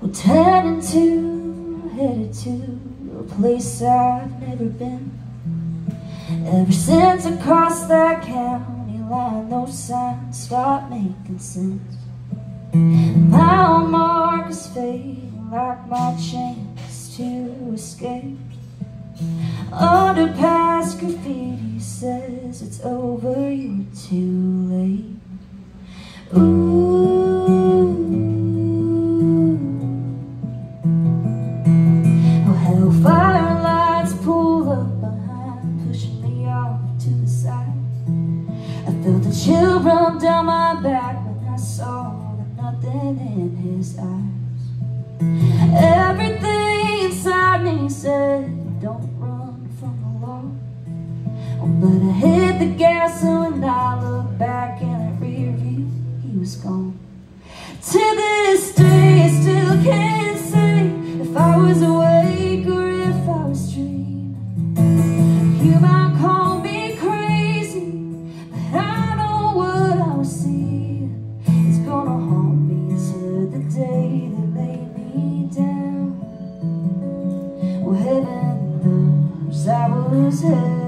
Headed to a place I've never been. Ever since I crossed that county line, those signs start making sense. My own mark is fading like my chance to escape. Underpass graffiti says it's over, you're too late. Ooh, oh, hellfire lights pull up behind, pushing me off to the side. I felt a chill run down my back when I saw the nothing in his eyes. Everything inside me said, don't run from the law. Oh, but I hit the gas, and when I look back in the rear view, he was gone. To this day, I still can't say if I was awake or if I was dreaming. You might call me crazy, but I know what I was seeing. It's gonna haunt me till the day that laid me down. Well, heaven knows I was heavy.